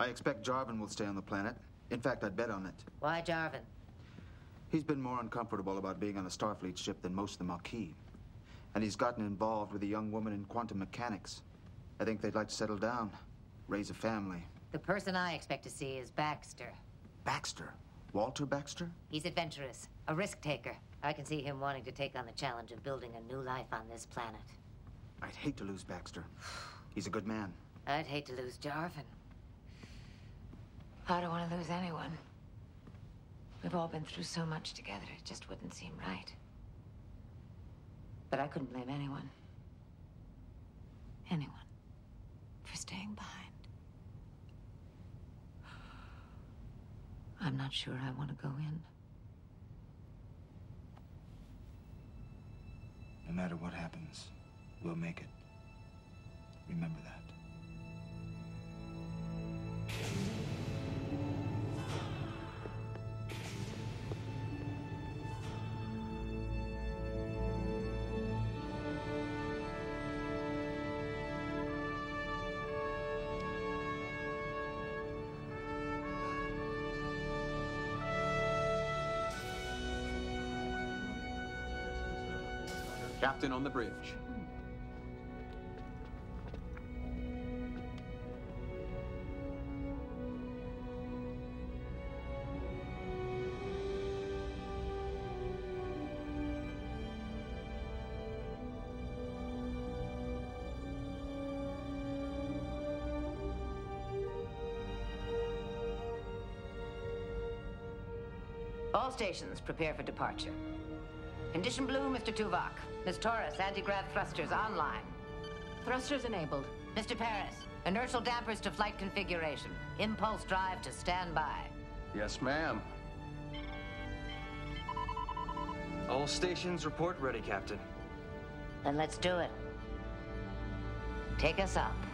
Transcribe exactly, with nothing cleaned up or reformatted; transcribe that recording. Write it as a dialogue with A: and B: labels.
A: I expect Jarvan will stay on the planet. In fact, I'd bet on it.
B: Why Jarvan?
A: He's been more uncomfortable about being on a Starfleet ship than most of the Maquis. And he's gotten involved with a young woman in quantum mechanics. I think they'd like to settle down, raise a family.
B: The person I expect to see is Baxter.
A: Baxter? Walter Baxter?
B: He's adventurous, a risk taker. I can see him wanting to take on the challenge of building a new life on this planet.
A: I'd hate to lose Baxter. He's a good man.
B: I'd hate to lose Jarvan. I don't want to lose anyone. We've all been through so much together, it just wouldn't seem right. But I couldn't blame anyone. Anyone. For staying behind. I'm not sure I want to go in.
A: No matter what happens, we'll make it. Remember that.
C: Captain on the bridge.
B: All stations prepare for departure. Condition blue, Mister Tuvok. Miss Torres, anti-grav thrusters online. Thrusters enabled. Mister Paris, inertial dampers to flight configuration. Impulse drive to standby.
C: Yes, ma'am.
D: All stations report ready, Captain.
B: Then let's do it. Take us up.